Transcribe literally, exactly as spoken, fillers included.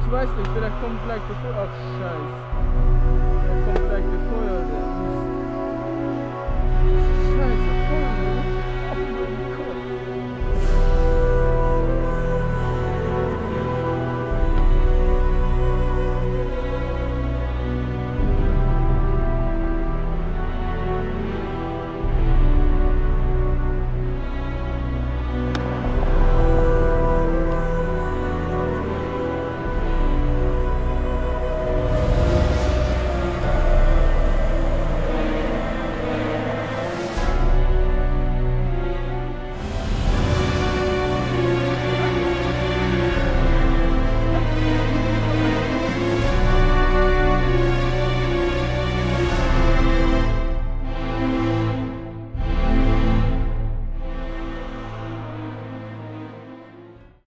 weiß nicht, vielleicht kommt gleich bevor. Ach, scheiße. Vielleicht kommt gleich bevor.